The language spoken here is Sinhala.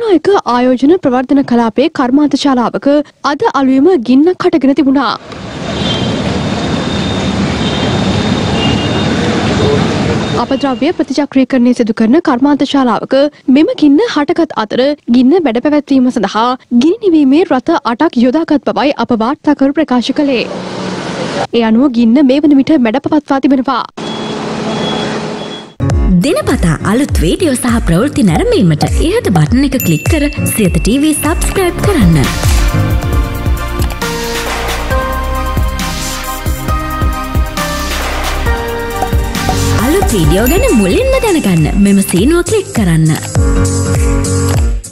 කටුනායක ආයෝජන ප්‍රවර්ධන කලාපයේ කර්මාන්ත ශාලාවක අද අලුයම ගින්නක් හටගෙන තිබුණා. අපද්‍රව්‍ය ප්‍රතිචක්‍රීකරණය සිදු කරන කර්මාන්ත ශාලාවක මෙම ගින්න හටගත් අතර ගින්න වැඩ පැවැත්වීම සඳහා ගිනි නිවීමේ රථ 8ක් යොදාගත් බවයි අප වාර්තාකරු ප්‍රකාශ කළේ. ඒ අනුව ගින්න මේ වන විට මැඩ පවත්වා තිබෙනවා. දිනපතා අලුත් වීඩියෝ සහ ප්‍රවෘත්ති නැරඹීමට ඉහත බටන් එක ක්ලික් කර සියත TV subscribe කරන්න. අලුත් වීඩියෝ ගැන මුලින්ම දැනගන්න මෙම සීනුව ක්ලික් කරන්න.